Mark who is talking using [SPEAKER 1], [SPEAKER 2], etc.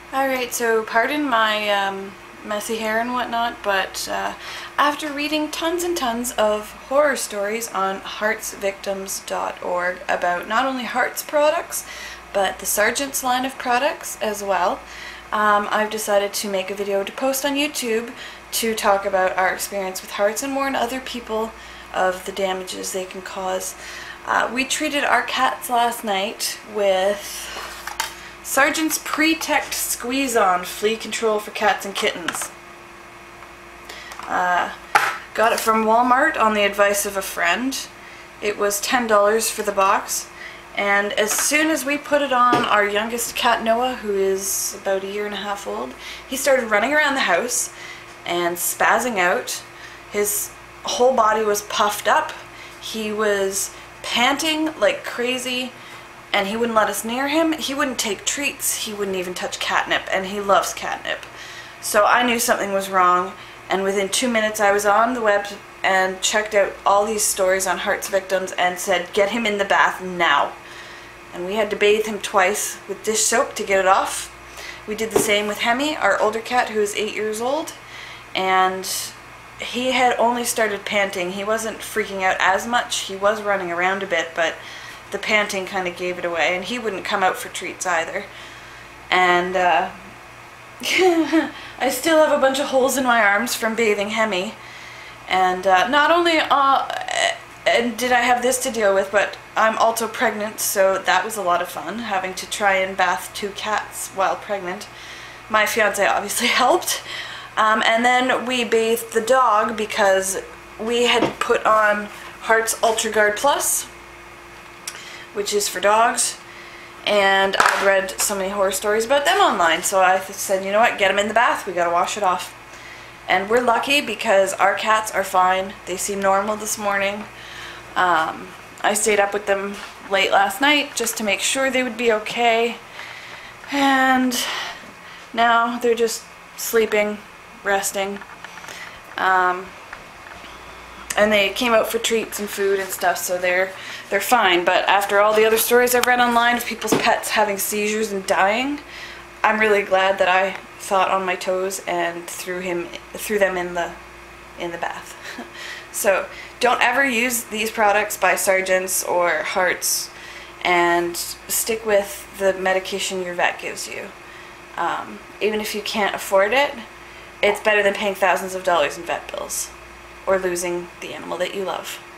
[SPEAKER 1] Alright, so pardon my messy hair and whatnot, but after reading tons and tons of horror stories on heartsvictims.org about not only Hearts products, but the Sargent's line of products as well, I've decided to make a video to post on YouTube to talk about our experience with Hearts and warn other people of the damages they can cause. We treated our cats last night with Sargent's Pre-Tect Squeeze-On Flea Control for Cats and Kittens. Got it from Walmart on the advice of a friend. It was $10 for the box, and as soon as we put it on our youngest cat, Noah, who is about 1.5 years old, he started running around the house and spazzing out. His whole body was puffed up. He was panting like crazy, and he wouldn't let us near him. He wouldn't take treats. He wouldn't even touch catnip, and he loves catnip. So I knew something was wrong, and within 2 minutes I was on the web and checked out all these stories on Hearts victims and said, get him in the bath now. And we had to bathe him twice with dish soap to get it off. We did the same with Hemi, our older cat, who is 8 years old, and he had only started panting. He wasn't freaking out as much. He was running around a bit, but the panting kind of gave it away, and he wouldn't come out for treats either. And I still have a bunch of holes in my arms from bathing Hemi. And not only did I have this to deal with, but I'm also pregnant, so that was a lot of fun, having to try and bath 2 cats while pregnant. My fiance obviously helped. And then we bathed the dog because we had put on Hearts Ultra Guard Plus, which is for dogs, and I'd read so many horror stories about them online, so I said, you know what, get them in the bath, we gotta wash it off. And we're lucky because our cats are fine. They seem normal this morning. I stayed up with them late last night just to make sure they would be okay, and now they're just sleeping, resting. And they came out for treats and food and stuff, so they're fine. But after all the other stories I've read online of people's pets having seizures and dying, I'm really glad that I thought on my toes and threw them in the bath. So don't ever use these products by Sargent's or Hearts, and stick with the medication your vet gives you. Even if you can't afford it, it's better than paying thousands of dollars in vet bills or losing the animal that you love.